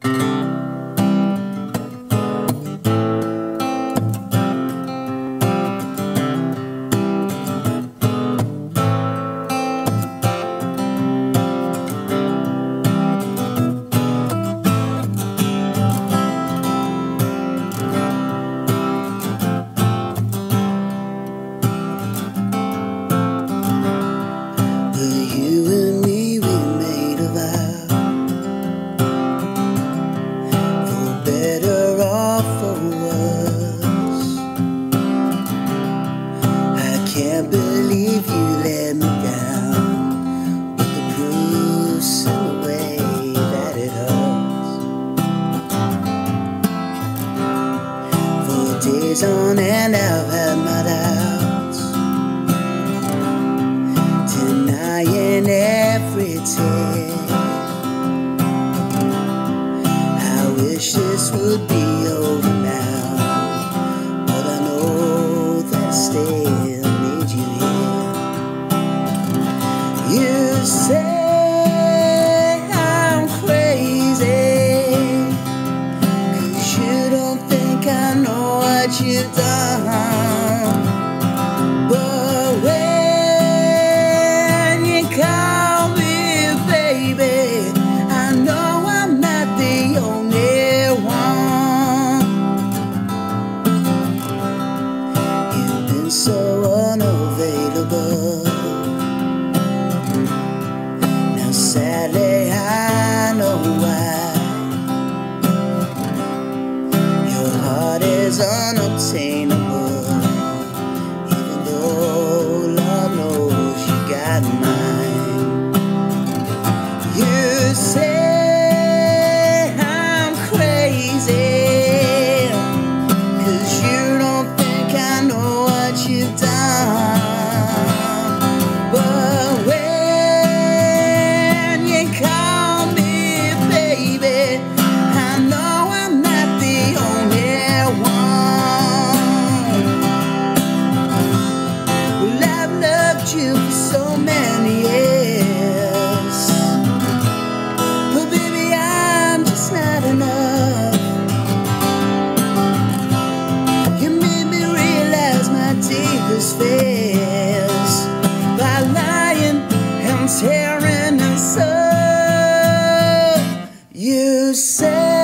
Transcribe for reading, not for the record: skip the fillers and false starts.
Can't believe you let me down with the bruise and the way that it hurts. For days on end I've had my doubts, denying every tear. I wish this would be over now, but I know that still you say I'm crazy, 'cause you don't think I know what you've done. But when you call me baby, I know I'm not the only one. You've been so unavailable. Sadly, I know why. Your heart is unobtainable, even though Lord knows you got mine. You say I'm crazy, 'cause you don't think I know what you've done. But you for so many years, but baby I'm just not enough. You made me realize my deepest fears by lying and tearing us up. You say